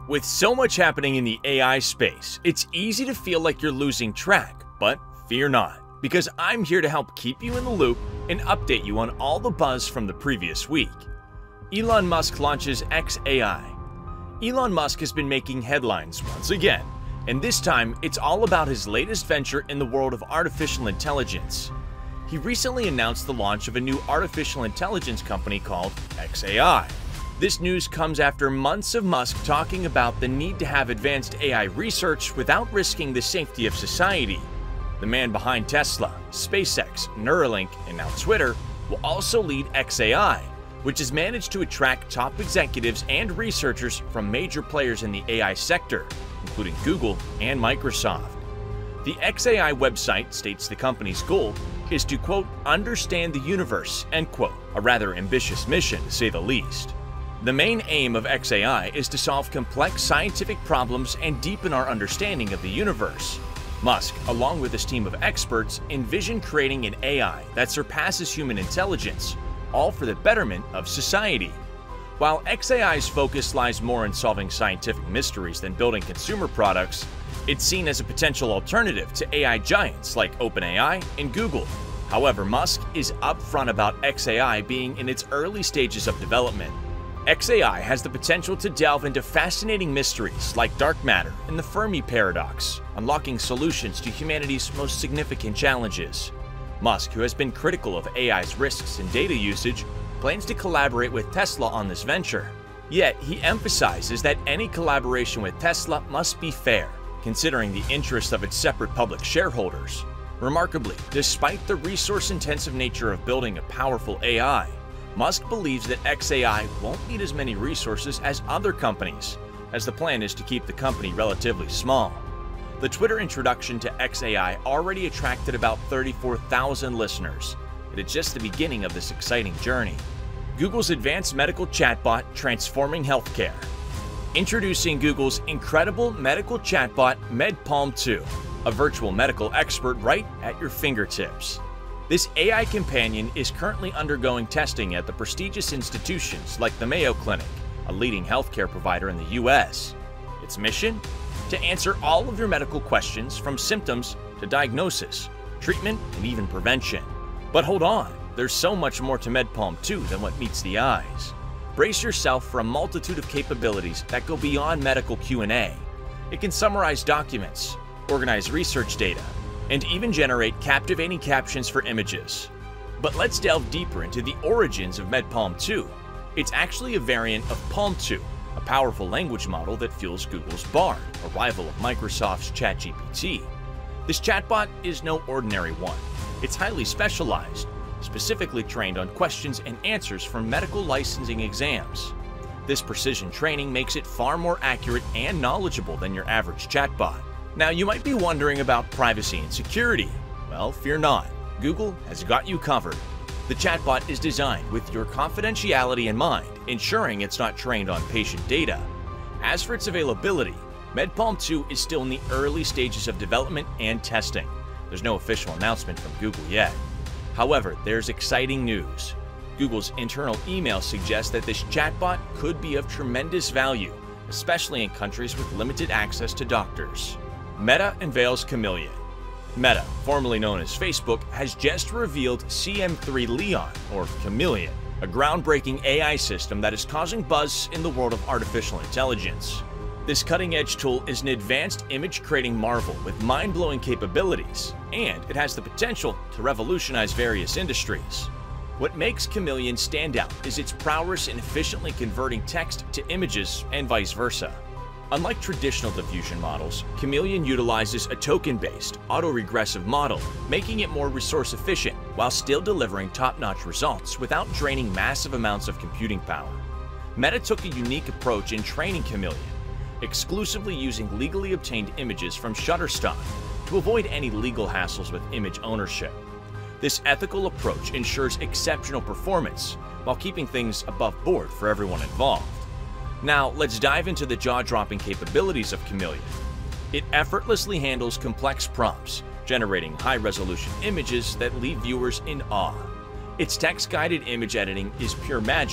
With so much happening in the AI space, it's easy to feel like you're losing track, but fear not, because I'm here to help keep you in the loop and update you on all the buzz from the previous week. Elon Musk launches X.AI. Elon Musk has been making headlines once again, and this time it's all about his latest venture in the world of artificial intelligence. He recently announced the launch of a new artificial intelligence company called X.AI. This news comes after months of Musk talking about the need to have advanced AI research without risking the safety of society. The man behind Tesla, SpaceX, Neuralink, and now Twitter will also lead X.AI, which has managed to attract top executives and researchers from major players in the AI sector, including Google and Microsoft. The X.AI website states the company's goal is to, quote, understand the universe, end quote, a rather ambitious mission to say the least. The main aim of X.AI is to solve complex scientific problems and deepen our understanding of the universe. Musk, along with his team of experts, envision creating an AI that surpasses human intelligence, all for the betterment of society. While X.AI's focus lies more in solving scientific mysteries than building consumer products, it's seen as a potential alternative to AI giants like OpenAI and Google. However, Musk is upfront about X.AI being in its early stages of development. X.AI has the potential to delve into fascinating mysteries like dark matter and the Fermi paradox, unlocking solutions to humanity's most significant challenges. Musk, who has been critical of AI's risks in data usage, plans to collaborate with Tesla on this venture. Yet, he emphasizes that any collaboration with Tesla must be fair, considering the interests of its separate public shareholders. Remarkably, despite the resource-intensive nature of building a powerful AI, Musk believes that X.AI won't need as many resources as other companies, as the plan is to keep the company relatively small. The Twitter introduction to X.AI already attracted about 34,000 listeners, and it's just the beginning of this exciting journey. Google's advanced medical chatbot transforming healthcare. Introducing Google's incredible medical chatbot MedPalm 2, a virtual medical expert right at your fingertips. This AI companion is currently undergoing testing at the prestigious institutions like the Mayo Clinic, a leading healthcare provider in the US. Its mission? To answer all of your medical questions from symptoms to diagnosis, treatment, and even prevention. But hold on, there's so much more to MedPalm 2 than what meets the eyes. Brace yourself for a multitude of capabilities that go beyond medical Q&A. It can summarize documents, organize research data, and even generate captivating captions for images. But let's delve deeper into the origins of MedPalm 2. It's actually a variant of Palm 2, a powerful language model that fuels Google's Bard, a rival of Microsoft's ChatGPT. This chatbot is no ordinary one. It's highly specialized, specifically trained on questions and answers from medical licensing exams. This precision training makes it far more accurate and knowledgeable than your average chatbot. Now, you might be wondering about privacy and security. Well, fear not. Google has got you covered. The chatbot is designed with your confidentiality in mind, ensuring it's not trained on patient data. As for its availability, MedPalm 2 is still in the early stages of development and testing. There's no official announcement from Google yet. However, there's exciting news. Google's internal email suggests that this chatbot could be of tremendous value, especially in countries with limited access to doctors. Meta unveils Chameleon. Meta, formerly known as Facebook, has just revealed CM3LEON, or Chameleon, a groundbreaking AI system that is causing buzz in the world of artificial intelligence. This cutting-edge tool is an advanced image-creating marvel with mind-blowing capabilities, and it has the potential to revolutionize various industries. What makes Chameleon stand out is its prowess in efficiently converting text to images and vice versa. Unlike traditional diffusion models, Chameleon utilizes a token-based, autoregressive model, making it more resource-efficient while still delivering top-notch results without draining massive amounts of computing power. Meta took a unique approach in training Chameleon, exclusively using legally obtained images from Shutterstock to avoid any legal hassles with image ownership. This ethical approach ensures exceptional performance while keeping things above board for everyone involved. Now, let's dive into the jaw-dropping capabilities of Chameleon. It effortlessly handles complex prompts, generating high-resolution images that leave viewers in awe. Its text-guided image editing is pure magic,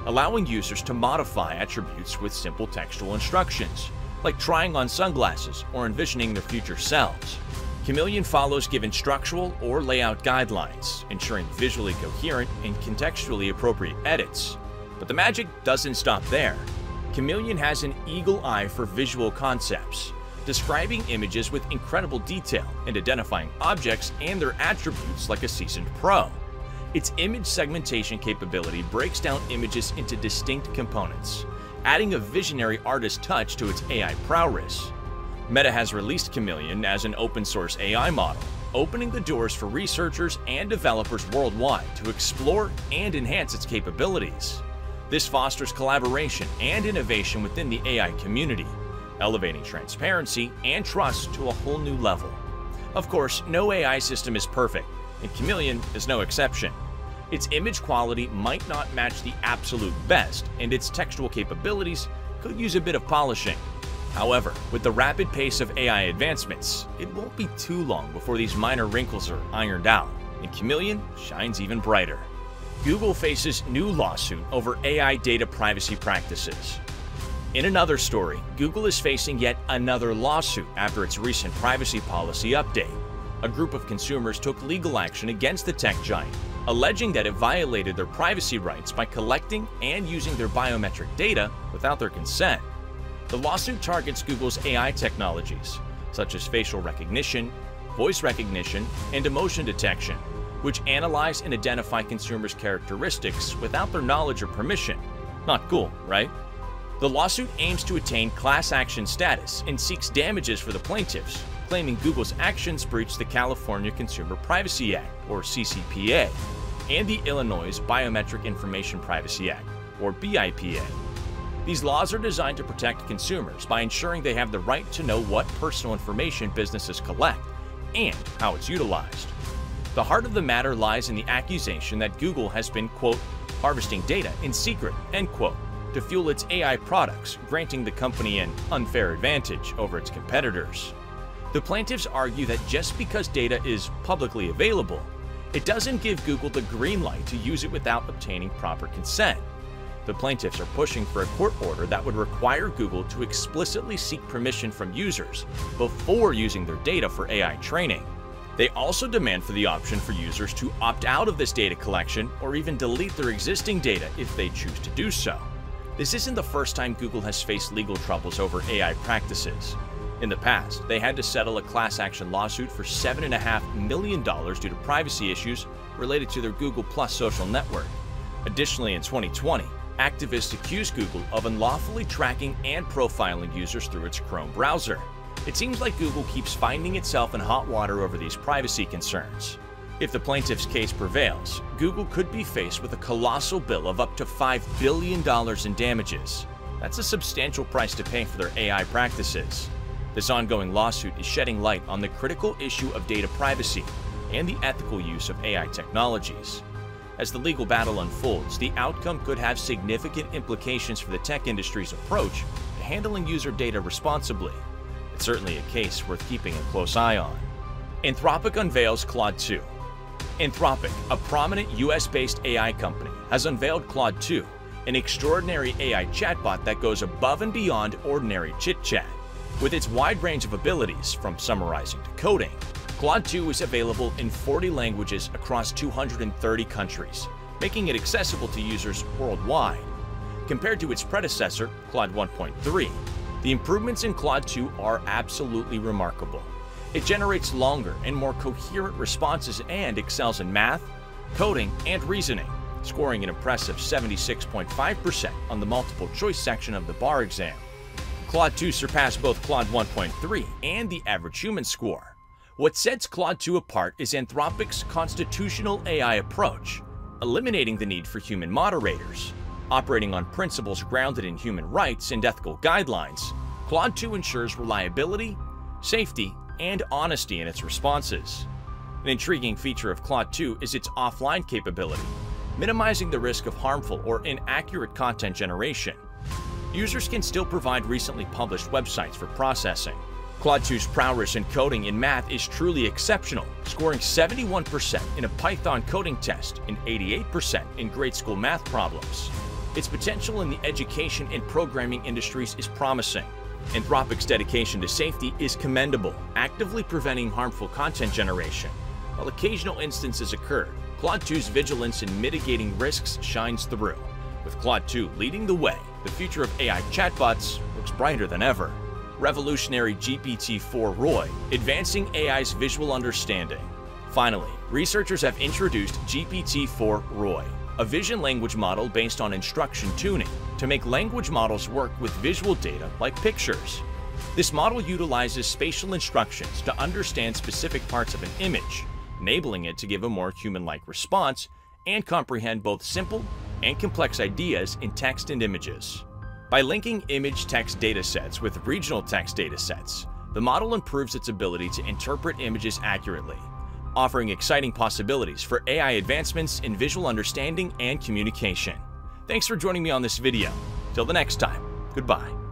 allowing users to modify attributes with simple textual instructions, like trying on sunglasses or envisioning their future selves. Chameleon follows given structural or layout guidelines, ensuring visually coherent and contextually appropriate edits. But the magic doesn't stop there. Chameleon has an eagle eye for visual concepts, describing images with incredible detail and identifying objects and their attributes like a seasoned pro. Its image segmentation capability breaks down images into distinct components, adding a visionary artist touch to its AI prowess. Meta has released Chameleon as an open-source AI model, opening the doors for researchers and developers worldwide to explore and enhance its capabilities. This fosters collaboration and innovation within the AI community, elevating transparency and trust to a whole new level. Of course, no AI system is perfect, and Chameleon is no exception. Its image quality might not match the absolute best, and its textual capabilities could use a bit of polishing. However, with the rapid pace of AI advancements, it won't be too long before these minor wrinkles are ironed out, and Chameleon shines even brighter. Google faces new lawsuit over AI data privacy practices. In another story, Google is facing yet another lawsuit after its recent privacy policy update. A group of consumers took legal action against the tech giant, alleging that it violated their privacy rights by collecting and using their biometric data without their consent. The lawsuit targets Google's AI technologies, such as facial recognition, voice recognition, and emotion detection, which analyze and identify consumers' characteristics without their knowledge or permission. Not cool, right? The lawsuit aims to attain class action status and seeks damages for the plaintiffs, claiming Google's actions breach the California Consumer Privacy Act, or CCPA, and the Illinois Biometric Information Privacy Act, or BIPA. These laws are designed to protect consumers by ensuring they have the right to know what personal information businesses collect and how it's utilized. The heart of the matter lies in the accusation that Google has been, quote, harvesting data in secret, end quote, to fuel its AI products, granting the company an unfair advantage over its competitors. The plaintiffs argue that just because data is publicly available, it doesn't give Google the green light to use it without obtaining proper consent. The plaintiffs are pushing for a court order that would require Google to explicitly seek permission from users before using their data for AI training. They also demand for the option for users to opt out of this data collection or even delete their existing data if they choose to do so. This isn't the first time Google has faced legal troubles over AI practices. In the past, they had to settle a class action lawsuit for $7.5 million due to privacy issues related to their Google Plus social network. Additionally, in 2020, activists accused Google of unlawfully tracking and profiling users through its Chrome browser. It seems like Google keeps finding itself in hot water over these privacy concerns. If the plaintiff's case prevails, Google could be faced with a colossal bill of up to $5 billion in damages. That's a substantial price to pay for their AI practices. This ongoing lawsuit is shedding light on the critical issue of data privacy and the ethical use of AI technologies. As the legal battle unfolds, the outcome could have significant implications for the tech industry's approach to handling user data responsibly. It's certainly a case worth keeping a close eye on. Anthropic unveils Claude 2. Anthropic, a prominent US-based AI company, has unveiled Claude 2, an extraordinary AI chatbot that goes above and beyond ordinary chit-chat. With its wide range of abilities, from summarizing to coding, Claude 2 is available in 40 languages across 230 countries, making it accessible to users worldwide. Compared to its predecessor, Claude 1.3, the improvements in Claude 2 are absolutely remarkable. It generates longer and more coherent responses and excels in math, coding, and reasoning, scoring an impressive 76.5% on the multiple choice section of the bar exam. Claude 2 surpassed both Claude 1.3 and the average human score. What sets Claude 2 apart is Anthropic's constitutional AI approach, eliminating the need for human moderators. Operating on principles grounded in human rights and ethical guidelines, Claude 2 ensures reliability, safety, and honesty in its responses. An intriguing feature of Claude 2 is its offline capability, minimizing the risk of harmful or inaccurate content generation. Users can still provide recently published websites for processing. Claude 2's prowess in coding and math is truly exceptional, scoring 71% in a Python coding test and 88% in grade school math problems. Its potential in the education and programming industries is promising. Anthropic's dedication to safety is commendable, actively preventing harmful content generation. While occasional instances occur, Claude 2's vigilance in mitigating risks shines through. With Claude 2 leading the way, the future of AI chatbots looks brighter than ever. Revolutionary GPT-4 Roy, advancing AI's visual understanding. Finally, researchers have introduced GPT-4 Roy, a vision language model based on instruction tuning to make language models work with visual data like pictures. This model utilizes spatial instructions to understand specific parts of an image, enabling it to give a more human-like response and comprehend both simple and complex ideas in text and images. By linking image-text datasets with regional text datasets, the model improves its ability to interpret images accurately, offering exciting possibilities for AI advancements in visual understanding and communication. Thanks for joining me on this video. Till the next time, goodbye.